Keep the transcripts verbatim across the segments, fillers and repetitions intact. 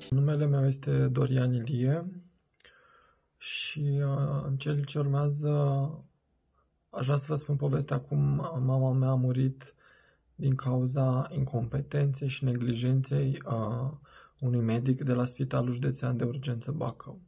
Numele meu este Dorian Ilie și uh, în cel ce urmează aș vrea să vă spun povestea cum mama mea a murit din cauza incompetenței și neglijenței uh, unui medic de la Spitalul Județean de Urgență Bacău.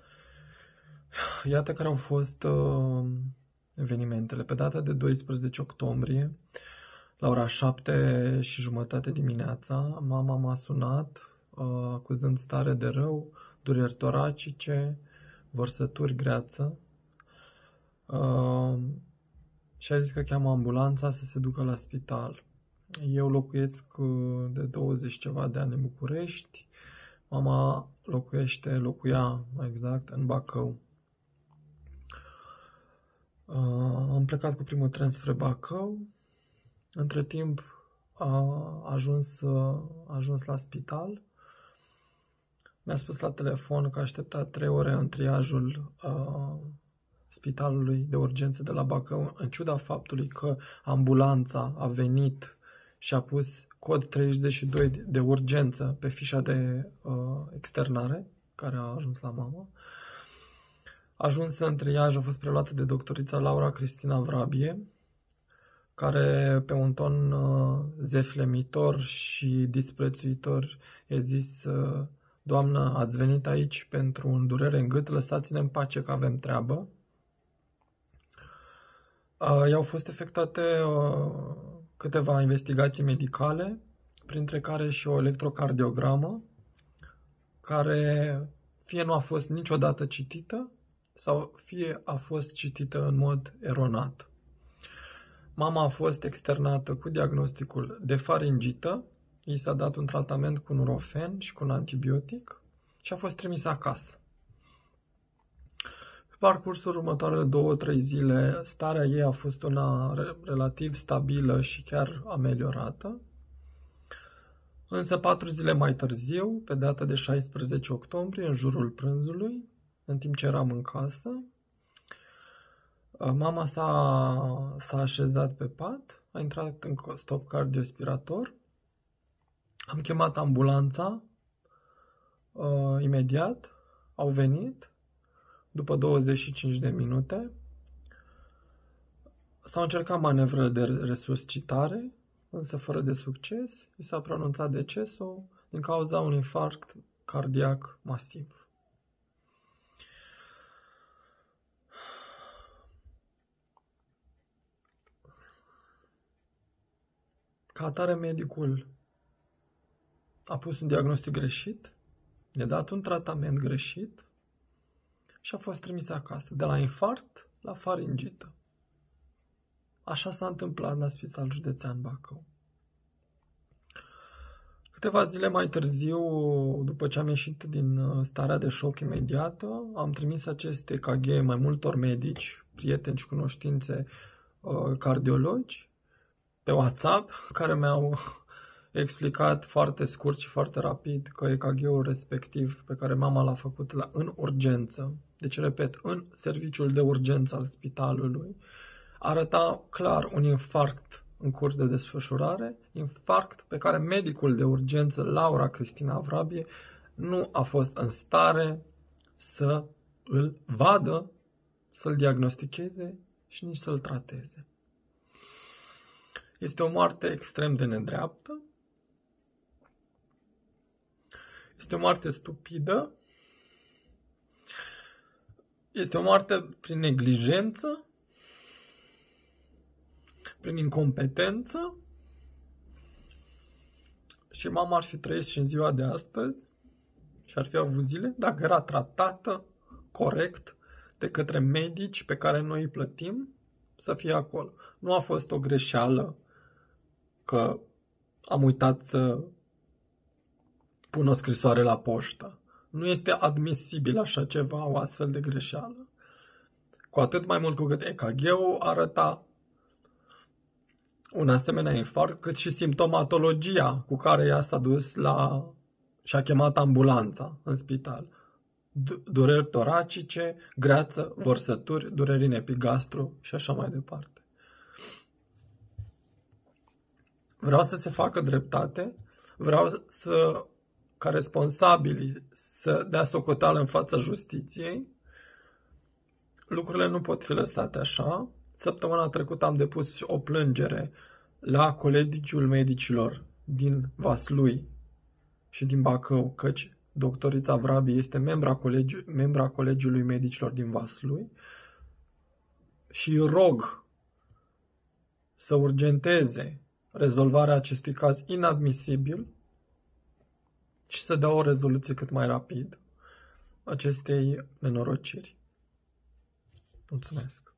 Iată care au fost uh, evenimentele. Pe data de doisprezece octombrie, la ora șapte și jumătate dimineața, mama m-a sunat uh, acuzând stare de rău, dureri toracice, vărsături, greață uh, și a zis că cheamă ambulanța să se ducă la spital. Eu locuiesc de douăzeci ceva de ani în București, mama locuiește, locuia mai exact, în Bacău. Uh, am plecat cu primul tren spre Bacău. Între timp a ajuns, a ajuns la spital. Mi-a spus la telefon că a așteptat trei ore în triajul uh, spitalului de urgență de la Bacău, în ciuda faptului că ambulanța a venit și a pus cod treizeci și doi de urgență pe fișa de uh, externare care a ajuns la mama. Ajunsă în triaj, a fost preluată de doctorița Laura Cristina Vrabie, care pe un ton uh, zeflemitor și disprețuitor i-a zis: uh, Doamnă, ați venit aici pentru un durere în gât, lăsați-ne în pace că avem treabă. Uh, i-au fost efectuate uh, câteva investigații medicale, printre care și o electrocardiogramă, care fie nu a fost niciodată citită, sau fie a fost citită în mod eronat. Mama a fost externată cu diagnosticul de faringită, i s-a dat un tratament cu nurofen și cu un antibiotic și a fost trimisă acasă. Pe parcursul următoarele două, trei zile, starea ei a fost una relativ stabilă și chiar ameliorată. Însă patru zile mai târziu, pe data de șaisprezece octombrie, în jurul prânzului, în timp ce eram în casă, mama s-a, s-a așezat pe pat, a intrat în stop cardiospirator, am chemat ambulanța, uh, imediat, au venit, după douăzeci și cinci de minute, s-au încercat manevrele de resuscitare, însă fără de succes, i s-a pronunțat decesul din cauza unui infarct cardiac masiv. Ca atare, medicul a pus un diagnostic greșit, i-a dat un tratament greșit și a fost trimis acasă, de la infarct la faringită. Așa s-a întâmplat la Spitalul Județean Bacău. Câteva zile mai târziu, după ce am ieșit din starea de șoc imediată, am trimis acest E K G mai multor medici, prieteni și cunoștințe, cardiologi, pe WhatsApp, care mi-au explicat foarte scurt și foarte rapid că E K G-ul respectiv pe care mama l-a făcut la, în urgență, deci repet, în serviciul de urgență al spitalului, arăta clar un infarct în curs de desfășurare, infarct pe care medicul de urgență, Laura Cristina Vrabie, nu a fost în stare să îl vadă, să-l diagnosticheze și nici să-l trateze. Este o moarte extrem de nedreaptă, este o moarte stupidă, este o moarte prin neglijență, prin incompetență și mama ar fi trăit și în ziua de astăzi și ar fi avut zile dacă era tratată corect de către medici pe care noi îi plătim să fie acolo. Nu a fost o greșeală că am uitat să pun o scrisoare la poștă. Nu este admisibil așa ceva, o astfel de greșeală. Cu atât mai mult cu cât E K G-ul arăta un asemenea infarct, cât și simptomatologia cu care ea s-a dus la și a chemat ambulanța în spital. Dureri toracice, greață, vărsături, dureri în epigastru și așa mai departe. Vreau să se facă dreptate, vreau să ca responsabili să dea socoteală în fața justiției. Lucrurile nu pot fi lăsate așa. Săptămâna trecută am depus o plângere la Colegiul Medicilor din Vaslui și din Bacău, căci doctorița Vrabi este membra, colegi, membra Colegiului Medicilor din Vaslui, și rog să urgenteze rezolvarea acestui caz inadmisibil și să dea o rezoluție cât mai rapid acestei nenorociri. Mulțumesc!